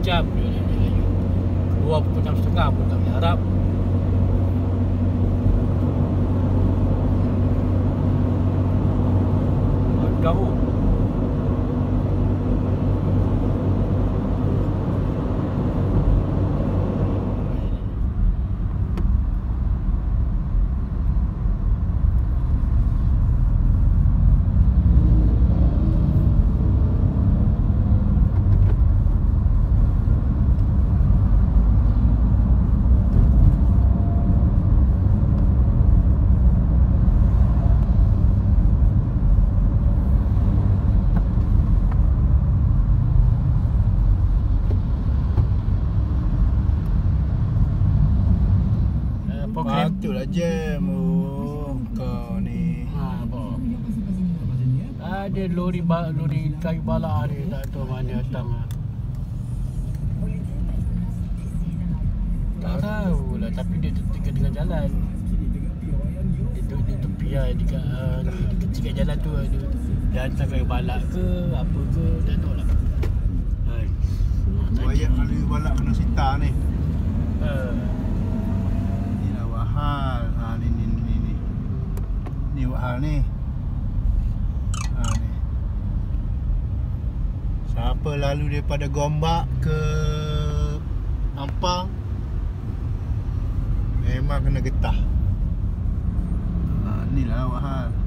jam je dia. Keluar pukul 6.30 pun tak boleh harap. Jauh. Patutlah jam. Oh, kau ni. Apa? Ada lori kayu balak ni, tak tahu mana datang. Tak tahu lah, tapi dia tengah jalan. Dia tepi lah, dekat kecil jalan tu. Dia hantar kayu balak ke apa ke, tak tahu lah. Banyak kayu balak kena sita ni. Hal ni buat hal ni. Ni. Siapa lalu daripada Gombak ke Ampang memang kena getah. Inilah buat hal.